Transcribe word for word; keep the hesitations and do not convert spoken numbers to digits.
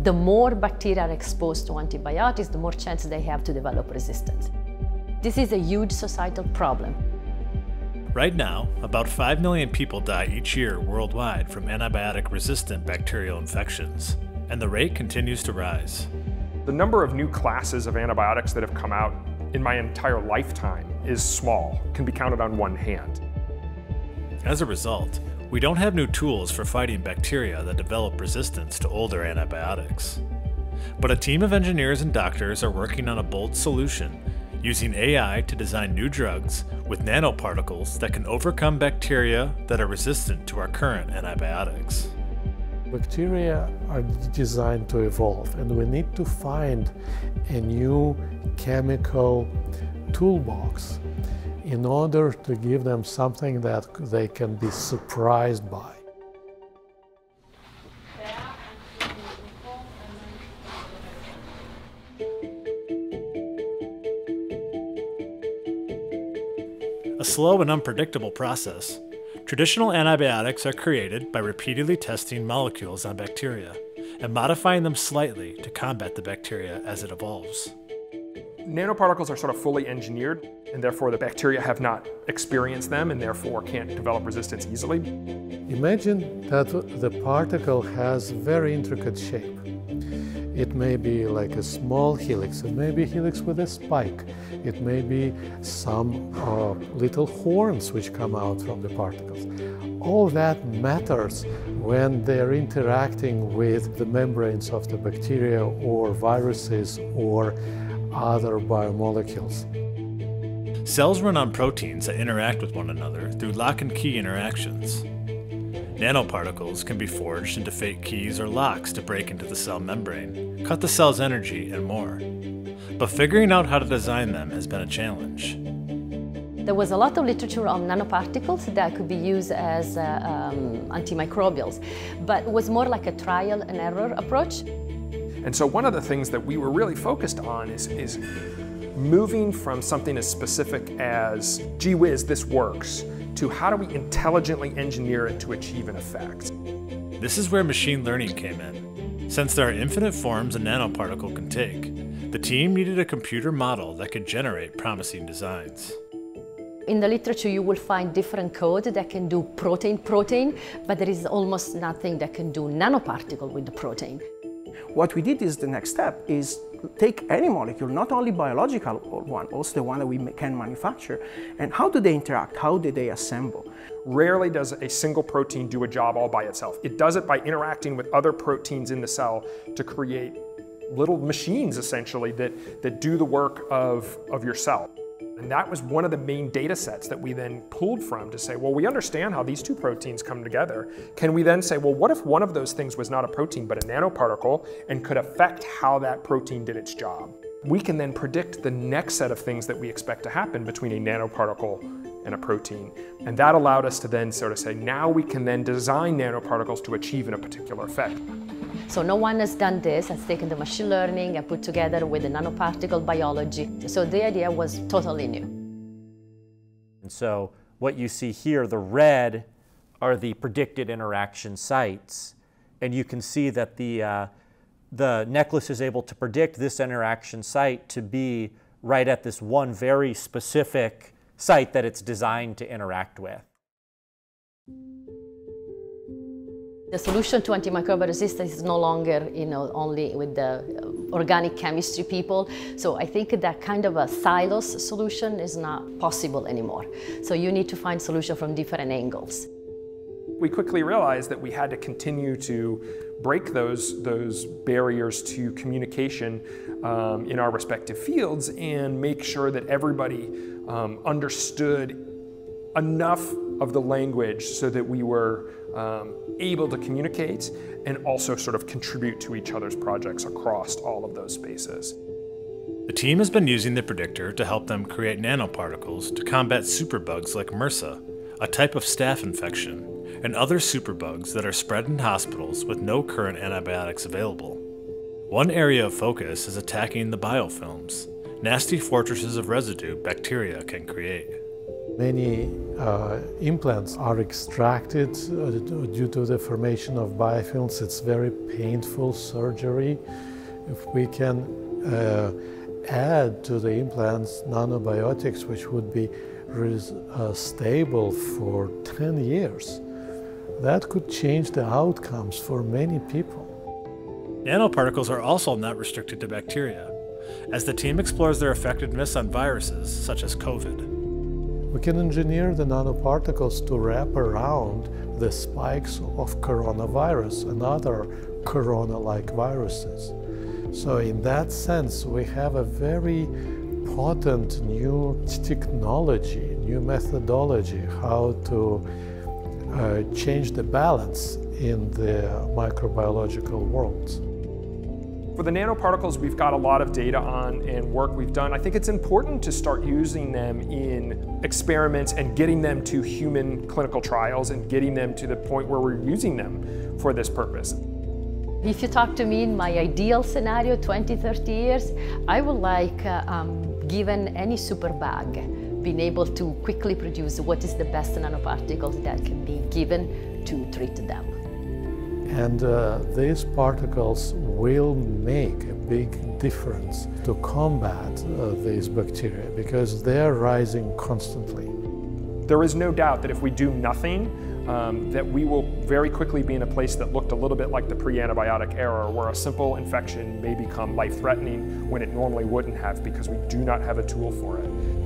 The more bacteria are exposed to antibiotics, the more chance they have to develop resistance. This is a huge societal problem. Right now, about five million people die each year worldwide from antibiotic-resistant bacterial infections, and the rate continues to rise. The number of new classes of antibiotics that have come out in my entire lifetime is small, can be counted on one hand. As a result, we don't have new tools for fighting bacteria that develop resistance to older antibiotics. But a team of engineers and doctors are working on a bold solution, using A I to design new drugs with nanoparticles that can overcome bacteria that are resistant to our current antibiotics. Bacteria are designed to evolve, and we need to find a new chemical toolbox in order to give them something that they can be surprised by. A slow and unpredictable process. Traditional antibiotics are created by repeatedly testing molecules on bacteria and modifying them slightly to combat the bacteria as it evolves. Nanoparticles are sort of fully engineered, and therefore the bacteria have not experienced them and therefore can't develop resistance easily. Imagine that the particle has very intricate shape. It may be like a small helix, it may be a helix with a spike, it may be some uh, little horns which come out from the particles. All that matters when they're interacting with the membranes of the bacteria or viruses or other biomolecules. Cells run on proteins that interact with one another through lock and key interactions. Nanoparticles can be forged into fake keys or locks to break into the cell membrane, cut the cell's energy, and more. But figuring out how to design them has been a challenge. There was a lot of literature on nanoparticles that could be used as uh, um, antimicrobials, but it was more like a trial and error approach. And so one of the things that we were really focused on is, is moving from something as specific as, gee whiz, this works, to how do we intelligently engineer it to achieve an effect. This is where machine learning came in. Since there are infinite forms a nanoparticle can take, the team needed a computer model that could generate promising designs. In the literature you will find different code that can do protein-protein, but there is almost nothing that can do nanoparticle with the protein. What we did is the next step is take any molecule, not only biological one, also the one that we can manufacture, and how do they interact, how do they assemble? Rarely does a single protein do a job all by itself. It does it by interacting with other proteins in the cell to create little machines, essentially, that, that do the work of, of your cell. And that was one of the main data sets that we then pulled from to say, well, we understand how these two proteins come together. Can we then say, well, what if one of those things was not a protein but a nanoparticle and could affect how that protein did its job? We can then predict the next set of things that we expect to happen between a nanoparticle and a protein. And that allowed us to then sort of say, now we can then design nanoparticles to achieve a particular effect. So no one has done this, has taken the machine learning and put together with the nanoparticle biology. So the idea was totally new. And so what you see here, the red are the predicted interaction sites. And you can see that the, uh, the necklace is able to predict this interaction site to be right at this one very specific site that it's designed to interact with. The solution to antimicrobial resistance is no longer, you know, only with the organic chemistry people. So I think that kind of a silos solution is not possible anymore. So you need to find solution from different angles. We quickly realized that we had to continue to break those, those barriers to communication um, in our respective fields and make sure that everybody um, understood enough of the language so that we were um, able to communicate and also sort of contribute to each other's projects across all of those spaces. The team has been using the predictor to help them create nanoparticles to combat superbugs like MRSA, a type of staph infection, and other superbugs that are spread in hospitals with no current antibiotics available. One area of focus is attacking the biofilms, nasty fortresses of residue bacteria can create. Many uh, implants are extracted uh, due to the formation of biofilms. It's very painful surgery. If we can uh, add to the implants nanobiotics, which would be uh, stable for ten years, that could change the outcomes for many people. Nanoparticles are also not restricted to bacteria, as the team explores their effectiveness on viruses such as COVID. We can engineer the nanoparticles to wrap around the spikes of coronavirus and other corona-like viruses. So in that sense, we have a very potent new technology, new methodology, how to uh, change the balance in the microbiological world. For the nanoparticles, we've got a lot of data on and work we've done. I think it's important to start using them in experiments and getting them to human clinical trials and getting them to the point where we're using them for this purpose. If you talk to me in my ideal scenario, twenty, thirty years, I would like, uh, um, given any super bag, being able to quickly produce what is the best nanoparticles that can be given to treat them. And uh, these particles will make a big difference to combat uh, these bacteria because they're rising constantly. There is no doubt that if we do nothing, um, that we will very quickly be in a place that looked a little bit like the pre-antibiotic era, where a simple infection may become life-threatening when it normally wouldn't have because we do not have a tool for it.